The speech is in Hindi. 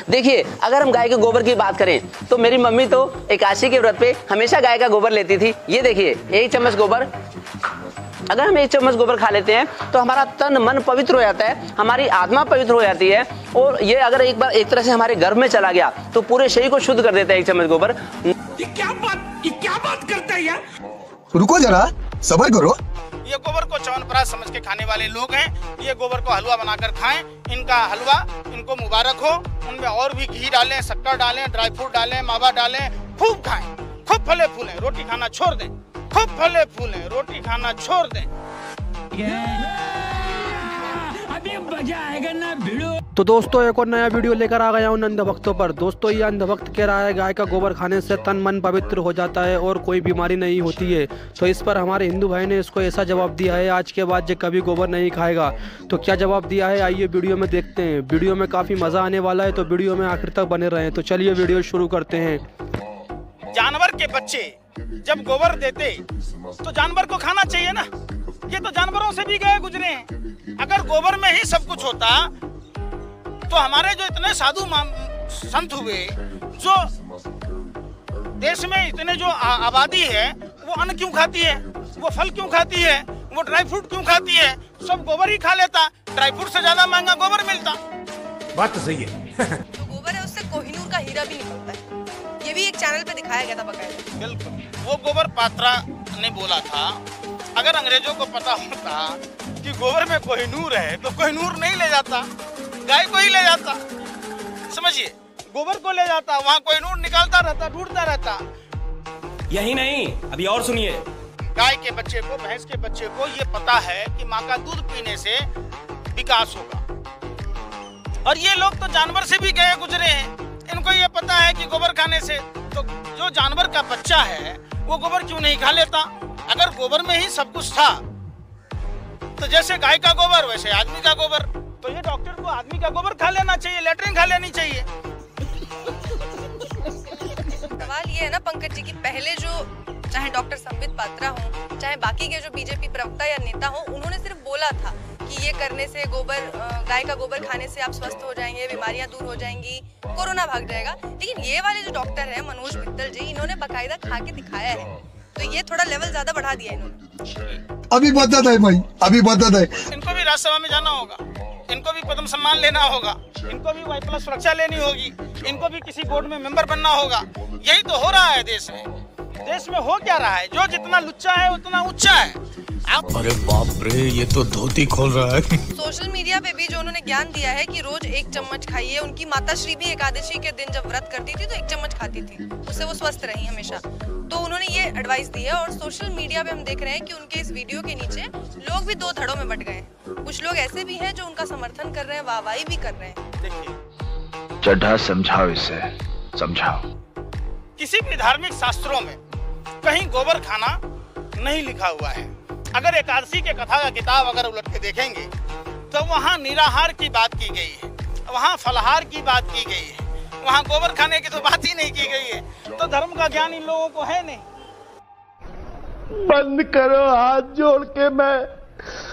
देखिए, अगर हम गाय के गोबर की बात करें तो मेरी मम्मी तो एकादशी के व्रत पे हमेशा गाय का गोबर लेती थी। ये देखिए, 1 चम्मच गोबर, अगर हम 1 चम्मच गोबर खा लेते हैं तो हमारा तन मन पवित्र हो जाता है, हमारी आत्मा पवित्र हो जाती है। और ये अगर एक बार एक तरह से हमारे गर्भ में चला गया तो पूरे शरीर को शुद्ध कर देता है 1 चम्मच गोबर। ये क्या बात करता है यार? रुको जरा, सब्र करो। ये गोबर को च्यवनप्राश समझ के खाने वाले लोग हैं। ये गोबर को हलवा बनाकर खाएं। इनका हलवा इनको मुबारक हो। उनमें और भी घी डालें, शक्कर डालें, ड्राई फ्रूट डालें, मावा डालें, खूब खाएं, खूब फले फूलें, रोटी खाना छोड़ दें, खूब फले फूलें, रोटी खाना छोड़ दें। अभी मजा आएगा ना भिड़ो। तो दोस्तों, एक और नया वीडियो लेकर आ गया हूँ अंधभक्तों पर। दोस्तों, ये अंधभक्त कह रहा है गाय का गोबर खाने से तन मन पवित्र हो जाता है और कोई बीमारी नहीं होती है। तो इस पर हमारे हिंदू भाई ने इसको ऐसा जवाब दिया है, आज के बाद जो कभी गोबर नहीं खाएगा। तो क्या जवाब दिया है, आइए वीडियो में देखते हैं। वीडियो में काफ़ी मज़ा आने वाला है, तो वीडियो में आखिर तक बने रहें। तो चलिए वीडियो शुरू करते हैं। जानवर के बच्चे जब गोबर देते तो जानवर को खाना चाहिए ना। ये तो जानवरों से भी गए गुजरे हैं। अगर गोबर में ही सब कुछ होता तो हमारे जो इतने साधु संत हुए, जो देश में इतने जो आबादी है, वो अन्न क्यों खाती है, वो फल क्यों खाती है, वो ड्राई फ्रूट क्यों खाती है? सब गोबर ही खा लेता। ड्राई फ्रूट से ज्यादा महंगा गोबर मिलता। बात तो सही है। जो गोबर है उससे कोहिनूर का हीरा भी निकलता है। ये भी एक चैनल पे दिखाया गया था बकायदा। बिल्कुल, वो गोबर पात्रा ने बोला था। अगर अंग्रेजों को पता होता कि गोबर में कोहिनूर है तो कोहिनूर नहीं ले जाता, गाय को ही ले जाता। समझिए, गोबर को ले जाता, वहाँ कोहिनूर निकालता रहता, ढूंढता रहता। यही नहीं, अभी और सुनिए। गाय के बच्चे को, भैंस के बच्चे को ये पता है कि माँ का दूध पीने से विकास होगा। और ये लोग तो जानवर से भी गए गुजरे हैं। इनको ये पता है कि गोबर खाने से, तो जो जानवर का बच्चा है वो गोबर क्यों नहीं खा लेता? अगर गोबर में ही सब कुछ था तो जैसे गाय का गोबर वैसे आदमी का गोबर, तो ये डॉक्टर को आदमी का गोबर खा लेना चाहिए, लेटरिन खा लेनी चाहिए। सवाल ये है ना पंकज जी कि पहले जो चाहे डॉक्टर संबित पात्रा हो, चाहे बाकी के जो बीजेपी प्रवक्ता या नेता हो, उन्होंने सिर्फ बोला था कि ये करने से गोबर, गाय का गोबर खाने से आप स्वस्थ हो जाएंगे, बीमारियां दूर हो जाएंगी, कोरोना भाग जाएगा। लेकिन ये वाले जो डॉक्टर है मनोज मित्तल जी, इन्होंने बकायदा खा के दिखाया है। तो ये थोड़ा लेवल ज्यादा बढ़ा दिया इन्होंने। अभी बदत है भाई, अभी बदत है। इनको भी राज्यसभा में जाना होगा, इनको भी पद्म सम्मान लेना होगा, इनको भी वाई+ सुरक्षा लेनी होगी, इनको भी किसी बोर्ड में मेंबर बनना होगा। यही तो हो रहा है देश में। देश में हो क्या रहा है? जो जितना लुच्चा है उतना ऊंचा है। अरे बाप रे, ये तो धोती खोल रहा है। सोशल मीडिया पे भी जो उन्होंने ज्ञान दिया है कि रोज 1 चम्मच खाइए। उनकी माता श्री भी एकादशी के दिन जब व्रत करती थी तो 1 चम्मच खाती थी, उससे वो स्वस्थ रही हमेशा। तो उन्होंने ये एडवाइस दी है। और सोशल मीडिया पे हम देख रहे हैं कि उनके इस वीडियो के नीचे लोग भी 2 धड़ों में बट गए। कुछ लोग ऐसे भी हैं जो उनका समर्थन कर रहे हैं, वाहवाही भी कर रहे हैं। देखिए, चड्ढा समझाओ इसे, समझाओ। किसी भी धार्मिक शास्त्रों में कहीं गोबर खाना नहीं लिखा हुआ है। अगर एकादशी के कथा का किताब अगर उलट के देखेंगे तो वहाँ निराहार की बात की गई है, वहाँ फलाहार की बात की गई है, वहाँ गोबर खाने की तो बात ही नहीं की गई है। तो धर्म का ज्ञान इन लोगों को है नहीं। बंद करो, हाथ जोड़ के मैं